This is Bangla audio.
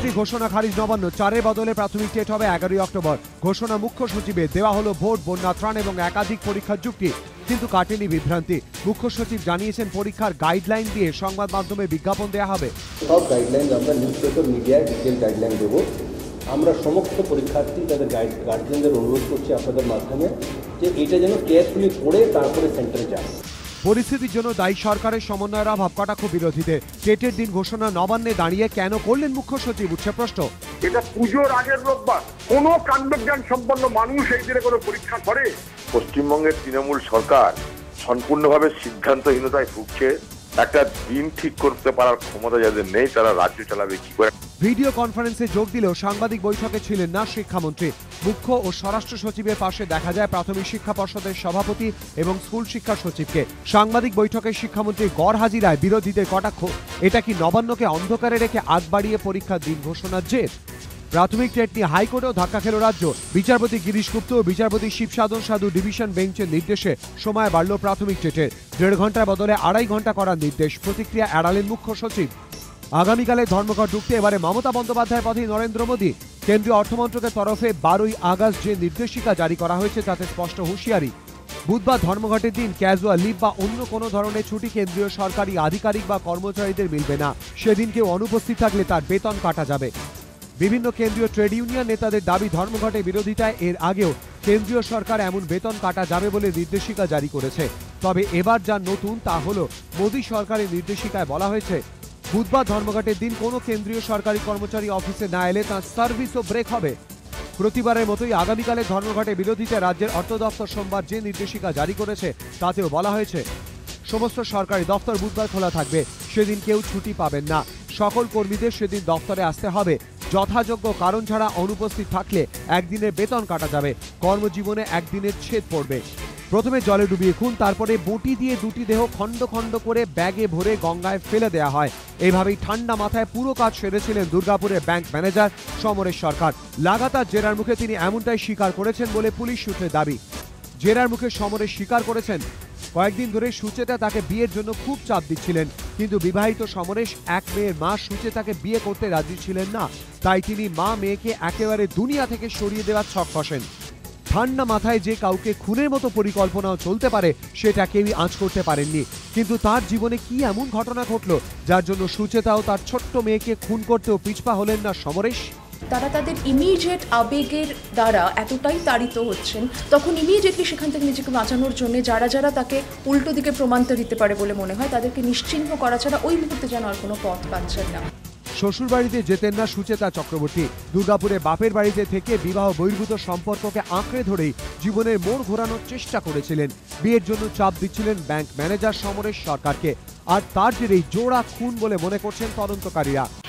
মুখ্যমন্ত্রী ঘোষণা খারিজ নবান্ন, 4-এর বদলে প্রাথমিক টেট হবে 11ই অক্টোবর। ঘোষণা মুখ্য সচিবের, দেওয়া হলো ভোট, বন্যা ত্রাণ এবং একাধিক পরীক্ষার যুক্তি, কিন্তু কাটেনি বিভ্রান্তি। মুখ্য সচিব জানিয়েছেন পরীক্ষার গাইডলাইন দিয়ে সংবাদ মাধ্যমে বিজ্ঞাপন দেওয়া হবে। সব গাইডলাইন আমরা নিউজ পেপার মিডিয়ায় ডিটেল গাইডলাইন দেবো। আমরা সমস্ত পরীক্ষার্থী তাদের গার্জিয়ানদের অনুরোধ করছি আপনাদের মাধ্যমে যে এটা যেন কেয়ারফুলি পড়ে তারপরে সেন্টারে যায়। পরিস্থিতির জন্য দায়ী সরকারের সমন্বয়ের অভাব, কটাক্ষ বিরোধীদের। টেটের দিন ঘোষণা নবান্নে দাঁড়িয়ে কেন করলেন মুখ্য সচিব, উঠছে প্রশ্ন। এটা পুজোর আগের রোববার, কোন কাণ্ডজ্ঞান সম্পন্ন মানুষ এই দিনে কোনো পরীক্ষা করে? পশ্চিমবঙ্গের তৃণমূল সরকার সম্পূর্ণভাবে সিদ্ধান্তহীনতায় ভুগছে। একটা দিন ঠিক করতে পারার ক্ষমতা যাদের নেই তারা রাজ্য চালাবে কি করে? ভিডিও কনফারেন্সে যোগ দিলেও সাংবাদিক বৈঠকে ছিলেন না শিক্ষামন্ত্রী। মুখ্য ও স্বরাষ্ট্র সচিবের পাশে দেখা যায় প্রাথমিক শিক্ষা পর্ষদের সভাপতি এবং স্কুল শিক্ষা সচিবকে। সাংবাদিক বৈঠকে শিক্ষামন্ত্রী গড় হাজিরায় বিরোধীদের কটাক্ষ। এটা কি নবান্নকে অন্ধকারে রেখে আগ বাড়িয়ে পরীক্ষার দিন ঘোষণার জের? প্রাথমিক টেট নিয়ে হাইকোর্টেও ধাক্কা খেল রাজ্য। বিচারপতি গিরিশ গুপ্ত ও বিচারপতি শিবসাধন সাধু ডিভিশন বেঞ্চের নির্দেশে সময় বাড়ল প্রাথমিক টেটের। 1.5 ঘন্টার বদলে 2.5 ঘন্টা করার নির্দেশ। প্রতিক্রিয়া এড়ালেন মুখ্য সচিব। আগামীকালে ধর্মঘট ঢুকতে এবারে মমতা বন্দ্যোপাধ্যায়ের পথে নরেন্দ্র মোদী। কেন্দ্রীয় অর্থমন্ত্রকের তরফে 12ই আগস্ট যে নির্দেশিকা জারি করা হয়েছে তাতে স্পষ্ট হুঁশিয়ারি। বুধবার ধর্মঘটের দিন ক্যাজুয়াল লিভ বা অন্য কোনো ধরনের ছুটি কেন্দ্রীয় সরকারি আধিকারিক বা কর্মচারীদের মিলবে না। সেদিন কেউ অনুপস্থিত থাকলে তার বেতন কাটা যাবে। বিভিন্ন কেন্দ্রীয় ট্রেড ইউনিয়ন নেতাদের দাবি, ধর্মঘটে বিরোধিতায় এর আগেও কেন্দ্রীয় সরকার এমন বেতন কাটা যাবে বলে নির্দেশিকা জারি করেছে। তবে এবার যা নতুন তা হল মোদী সরকারের নির্দেশিকায় বলা হয়েছে বুধবার ধর্মঘটের দিন কোনো কেন্দ্রীয় সরকারি কর্মচারী অফিসে না এলে তাঁর সার্ভিসও ব্রেক হবে। প্রতিবারের মতোই আগামীকালে ধর্মঘটে বিরোধিতায় রাজ্যের অর্থ দপ্তর সোমবার যে নির্দেশিকা জারি করেছে তাতেও বলা হয়েছে সমস্ত সরকারি দপ্তর বুধবার খোলা থাকবে। সেদিন কেউ ছুটি পাবেন না। সকল কর্মীদের সেদিন দপ্তরে আসতে হবে। যথাযোগ্য কারণ ছাড়া অনুপস্থিত থাকলে একদিনের বেতন কাটা যাবে। কর্মজীবনে একদিনের ছেদ পড়বে। প্রথমে জলে ডুবিয়ে খুন, তারপরে বঁটি দিয়ে দুটি দেহ খণ্ড খণ্ড করে ব্যাগে ভরে গঙ্গায় ফেলে দেওয়া হয়। এইভাবেই ঠান্ডা মাথায় পুরো কাজ সেরেছিলেন দুর্গাপুরের ব্যাংক ম্যানেজার সমরেশ সরকার। লাগাতার জেরার মুখে তিনি এমনটাই স্বীকার করেছেন বলে পুলিশ সূত্রে দাবি। জেরার মুখে সমরেশ স্বীকার করেছেন কয়েকদিন ধরে সুচেতা তাকে বিয়ের জন্য খুব চাপ দিচ্ছিলেন, কিন্তু বিবাহিত সমরেশ এক মেয়ের মা সুচেতাকে বিয়ে করতে রাজি ছিলেন না। তাই তিনি মা মেয়েকে একেবারে দুনিয়া থেকে সরিয়ে দেওয়ার ছক কষেন। ঠান্ডা মাথায় যে কাউকে খুনের মতো পরিকল্পনাও চলতে পারে সেটা কেউই আঁচ করতে পারেননি। কিন্তু তার জীবনে কি এমন ঘটনা ঘটল যার জন্য সুচেতাও তার ছোট্ট মেয়েকে খুন করতেও পিছপা হলেন না সমরেশ? তারা তাদের ইমিডিয়েট আবেগের দ্বারা এতটাই তাড়িত হচ্ছেন, তখন ইমিডিয়েটলি সেখান থেকে নিজেকে বাঁচানোর জন্য যারা যারা তাকে উল্টো দিকে প্রমাণিত দিতে পারে বলে মনে হয় তাদেরকে নিশ্চিহ্ন করা ছাড়া ওই মুহূর্তে যেন আর কোনো পথ পাচ্ছেন না। শ্বশুর বাড়িতে যেতেন না সুচেতা চক্রবর্তী। দুর্গাপুরে বাপের বাড়িতে থেকে বিবাহ বহির্ভূত সম্পর্ককে আঁকড়ে ধরেই জীবনের মোড় ঘোরানোর চেষ্টা করেছিলেন। বিয়ের জন্য চাপ দিচ্ছিলেন ব্যাংক ম্যানেজার সমরেশ সরকারকে। আর তার জেরেই জোড়া খুন বলে মনে করছেন তদন্তকারীরা।